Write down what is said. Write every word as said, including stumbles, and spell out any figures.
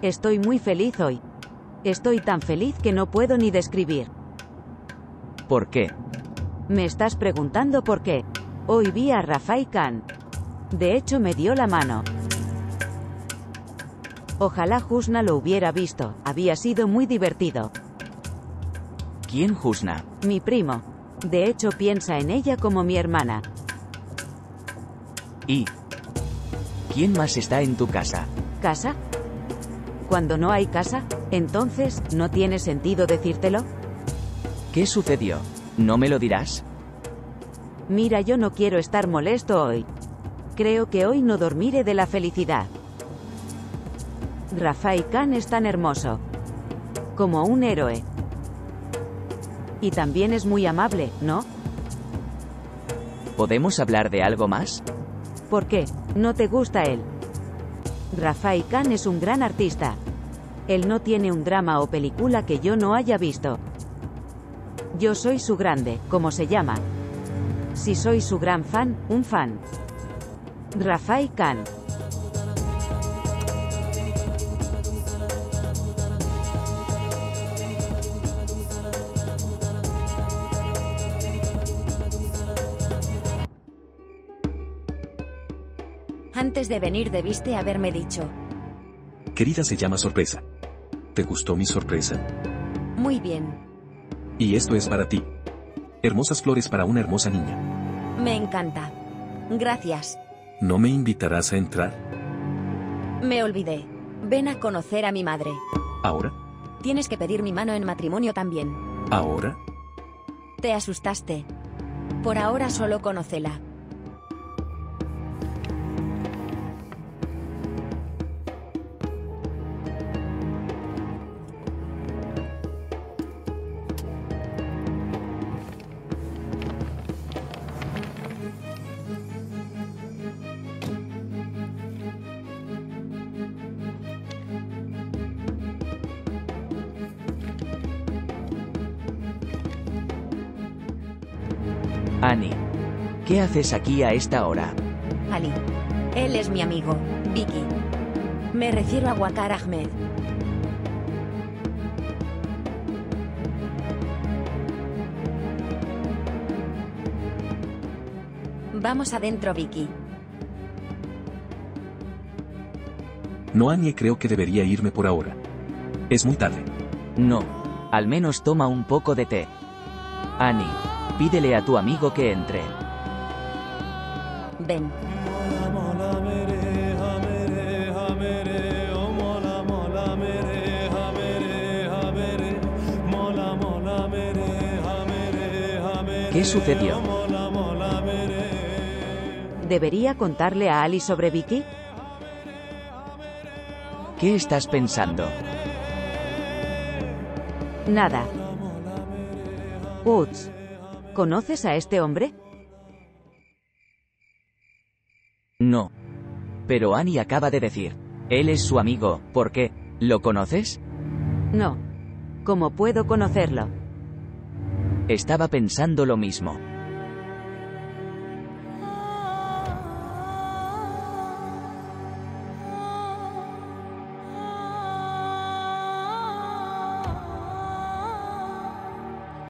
Estoy muy feliz hoy. Estoy tan feliz que no puedo ni describir. ¿Por qué? ¿Me estás preguntando por qué? Hoy vi a Rafai Khan. De hecho me dio la mano. Ojalá Husna lo hubiera visto, había sido muy divertido. ¿Quién Husna? Mi primo. De hecho piensa en ella como mi hermana. ¿Y quién más está en tu casa? ¿Casa? Cuando no hay casa, entonces, ¿no tiene sentido decírtelo? ¿Qué sucedió? ¿No me lo dirás? Mira, yo no quiero estar molesto hoy. Creo que hoy no dormiré de la felicidad. Rafai Khan es tan hermoso. Como un héroe. Y también es muy amable, ¿no? ¿Podemos hablar de algo más? ¿Por qué? ¿No te gusta él? Rafai Khan es un gran artista. Él no tiene un drama o película que yo no haya visto. Yo soy su grande, ¿cómo se llama? Si soy su gran fan, un fan. Rafai Khan. Antes de venir debiste haberme dicho. Querida, se llama sorpresa. ¿Te gustó mi sorpresa? Muy bien. Y esto es para ti. Hermosas flores para una hermosa niña. Me encanta. Gracias. ¿No me invitarás a entrar? Me olvidé. Ven a conocer a mi madre. ¿Ahora? Tienes que pedir mi mano en matrimonio también. ¿Ahora? Te asustaste. Por ahora solo conócela. Annie. ¿Qué haces aquí a esta hora? Ali. Él es mi amigo, Vicky. Me refiero a Waqar Ahmed. Vamos adentro, Vicky. No, Annie, creo que debería irme por ahora. Es muy tarde. No. Al menos toma un poco de té. Annie. Pídele a tu amigo que entre. Ven. ¿Qué sucedió? ¿Debería contarle a Ali sobre Vicky? ¿Qué estás pensando? Nada. Uts. ¿Conoces a este hombre? No. Pero Annie acaba de decir. Él es su amigo, ¿por qué? ¿Lo conoces? No. ¿Cómo puedo conocerlo? Estaba pensando lo mismo.